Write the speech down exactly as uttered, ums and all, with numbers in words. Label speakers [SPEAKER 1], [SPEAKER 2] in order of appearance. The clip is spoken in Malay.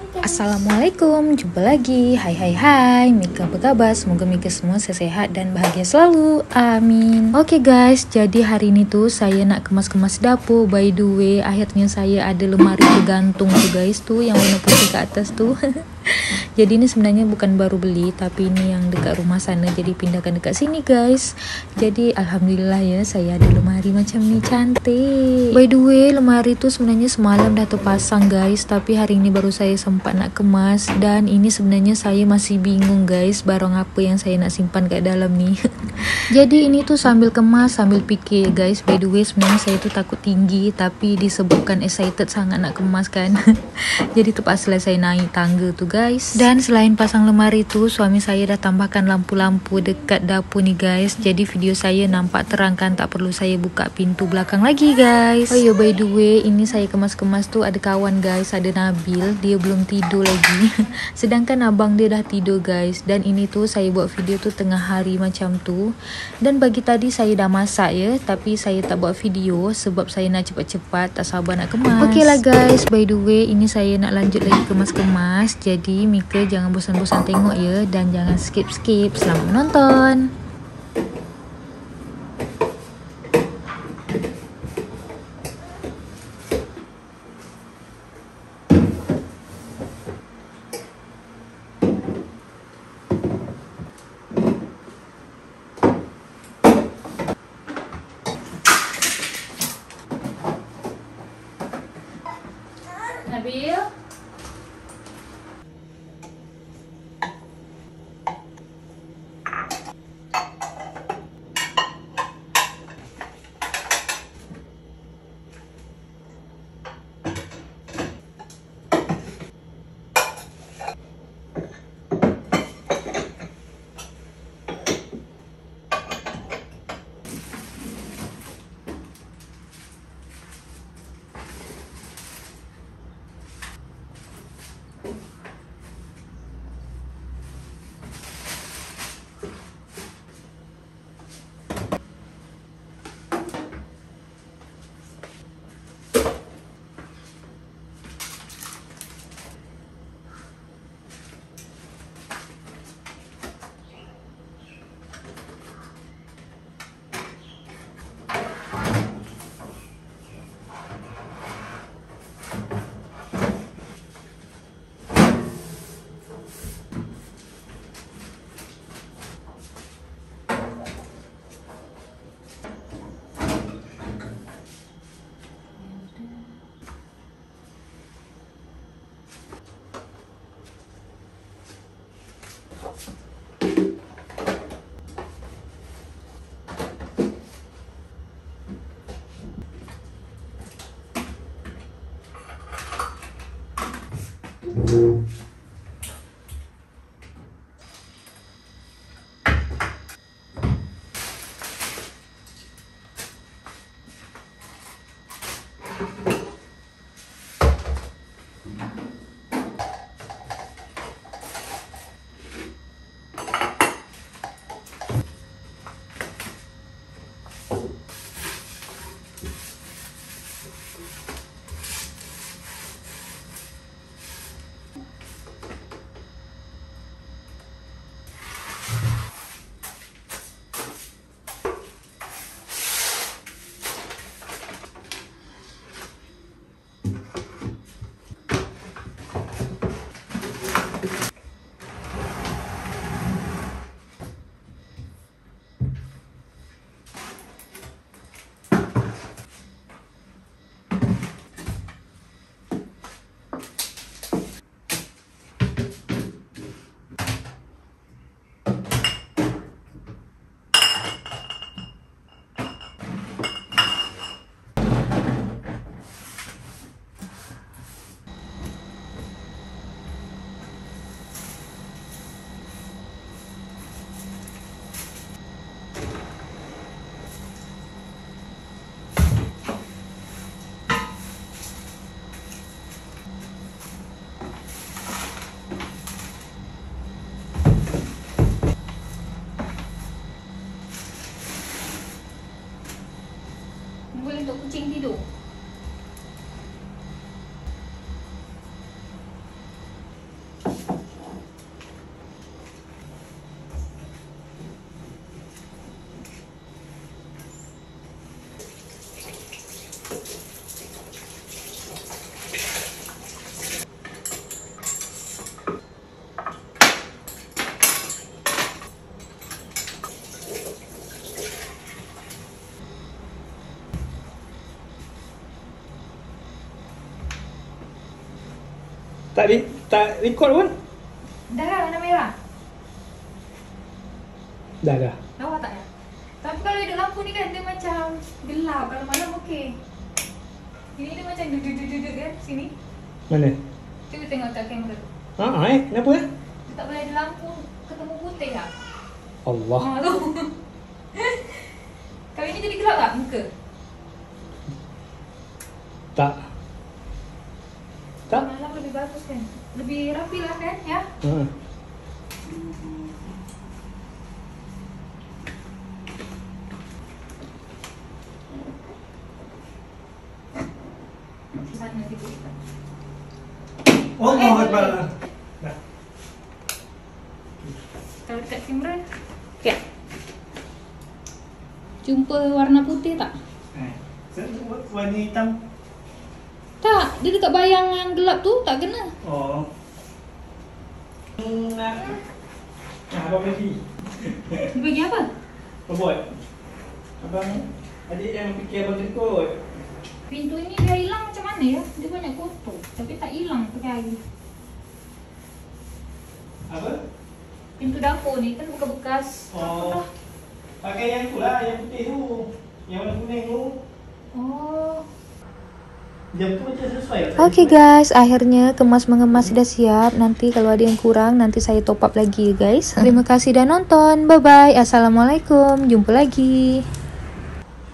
[SPEAKER 1] Assalamualaikum, jumpa lagi. Hai hai hai, Mika apa kabar? Semoga Mika semua sehat dan bahagia selalu, amin. Oke guys, jadi hari ini tuh saya nak kemas-kemas dapur. By the way, akhirnya saya ada lemari bergantung tuh guys, tuh yang warna putih ke atas tuh. Jadi ini sebenarnya bukan baru beli, tapi ini yang dekat rumah sana, jadi pindahkan dekat sini guys. Jadi alhamdulillah ya, saya ada lemari macam ni, cantik. By the way, lemari tu sebenarnya semalam dah terpasang guys, tapi hari ini baru saya sempat nak kemas. Dan ini sebenarnya saya masih bingung guys, barang apa yang saya nak simpan kat dalam ni. Jadi ini tuh sambil kemas sambil fikir guys. By the way, sebenarnya saya tu takut tinggi, tapi disebabkan excited sangat nak kemas kan. Jadi terpaksa saya naik tangga tu guys. Dan selain pasang lemari tu, suami saya dah tambahkan lampu-lampu dekat dapur ni guys. Jadi video saya nampak terang kan, tak perlu saya buka pintu belakang lagi guys. Oh ya, by the way, ini saya kemas-kemas tu ada kawan guys, ada Nabil, dia belum tidur lagi. Sedangkan abang dia dah tidur guys. Dan ini tu saya buat video tu tengah hari macam tu. Dan bagi tadi saya dah masak ya, tapi saya tak buat video sebab saya nak cepat-cepat, tak sabar nak kemas. Okey lah guys, by the way, ini saya nak lanjut lagi kemas-kemas. Jadi Mika jangan bosan-bosan tengok ya, dan jangan skip-skip. Selamat menonton. Nabil, boleh untuk kucing tidur.
[SPEAKER 2] Tak di, tak record pun.
[SPEAKER 1] Dah lah warna merah.
[SPEAKER 2] Dah dah.
[SPEAKER 1] Lawa tak ya? Tapi kalau hidup lampu ni kan dia macam gelap. Kalau malam okey. Ini dia macam duduk-duduk kan sini.
[SPEAKER 2] Mana?
[SPEAKER 1] Cuba tengok kat kamera tu.
[SPEAKER 2] Haa eh, kenapa eh?
[SPEAKER 1] Dia tak boleh ada lampu ketemu putih tak?
[SPEAKER 2] Allah.
[SPEAKER 1] Ah tu. Kalau ini jadi gelap tak muka?
[SPEAKER 2] Tak. Tak?
[SPEAKER 1] Malam lebih bagus kan? Lebih rapi lah kan ya?
[SPEAKER 2] Haa.
[SPEAKER 1] Sana tiba kita.
[SPEAKER 2] Allah Akbar. Dah.
[SPEAKER 1] Kalau dekat kamera. Ya. Jumpa warna putih tak?
[SPEAKER 2] Eh, warna hitam.
[SPEAKER 1] Tak, dia dekat bayang yang gelap tu tak kena.
[SPEAKER 2] Oh. Nak. Nah, abang bagi.
[SPEAKER 1] Dia bagi apa?
[SPEAKER 2] Apa buat? Abang adik yang fikir abang ikut.
[SPEAKER 1] Pintu ini dia hilang macam mana ya? Dia banyak kotor. Tapi tak hilang pakai air.
[SPEAKER 2] Apa?
[SPEAKER 1] Pintu dapur ni kan bekas-bekas.
[SPEAKER 2] Oh. Pakai yang tu lah, yang putih tu. Yang warna kuning tu.
[SPEAKER 1] Oh.
[SPEAKER 2] Jam tu macam sesuai.
[SPEAKER 1] Oke okay guys, akhirnya kemas mengemas sudah siap. Nanti kalau ada yang kurang, nanti saya top up lagi ya guys. Terima kasih sudah nonton. Bye bye. Assalamualaikum. Jumpa lagi.